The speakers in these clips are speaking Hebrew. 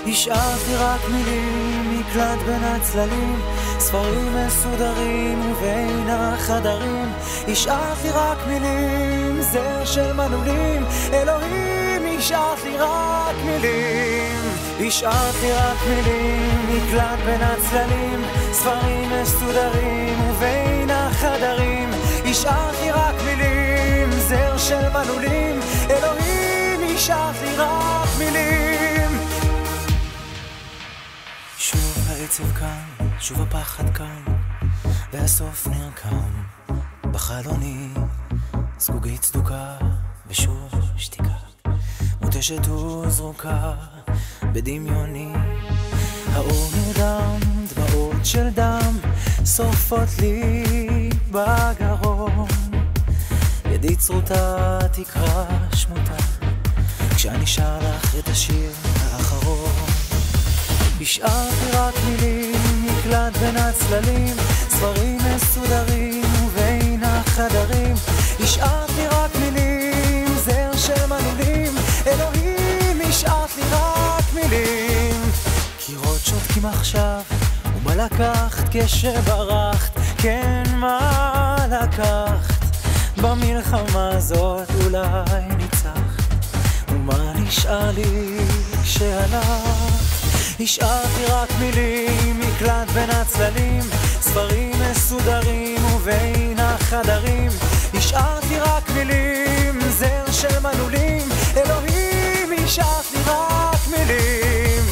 השארתי רק מילים, מקלט בין הצללים, ספרים מסודרים ובין החדרים. השארתי רק מילים, זר של מנעולים, אלוהים השארתי רק מילים. השארתי רק מילים, מקלט בין הצללים, ספרים מסודרים ובין החדרים. השארתי רק מילים, זר של מנעולים, אלוהים השארתי רק מילים. שוב העצב כאן, שוב הפחד כאן, והסוף נרקם בחלוני, זגוגית צדוקה ושוב שתיקה מוטשת וזרוקה בדמיוני. האור נרדם, דמעות של דם שורפות לי בגרון, ידי צרוטה תקרא שמותה כשאני שר לך את השיר האחרון. השארתי רק מילים, מקלט בין הצללים, ספרים מסודרים ובין החדרים. השארתי רק מילים, זר של מנעולים, אלוהים השארתי רק מילים. קירות שותקים עכשיו, ומה לקחת כשברחת? כן, מה לקחת? במלחמה הזאת אולי ניצחת, ומה נשאר לי כשהלכת? השארתי רק מילים, מקלט בין הצללים, ספרים מסודרים ובין החדרים. השארתי רק מילים, זר של מנעולים, אלוהים השארתי רק מילים.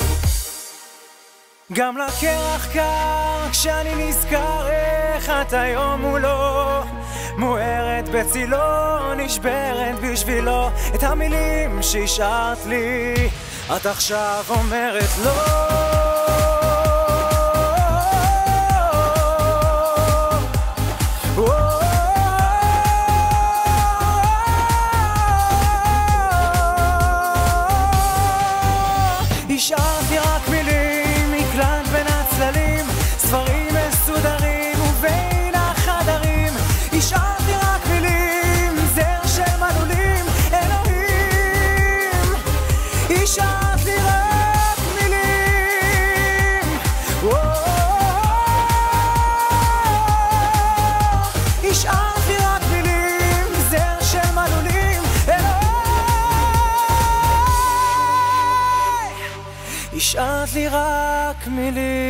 גם לקרח קר כשאני נזכר איך את היום מולו, מוארת בצילו, נשברת בשבילו. את המילים שהשארת לי את עכשיו אומרת לא. השארתי רק מילים, מקלט בין הצללים, ספרים מסודרים ובין החדרים. השארתי רק מילים, זר של מנעולים, אלוהים השארתי רק מילים. השארתי רק מילים, זר של מנעולים, אלוהים השארת לי רק מילים.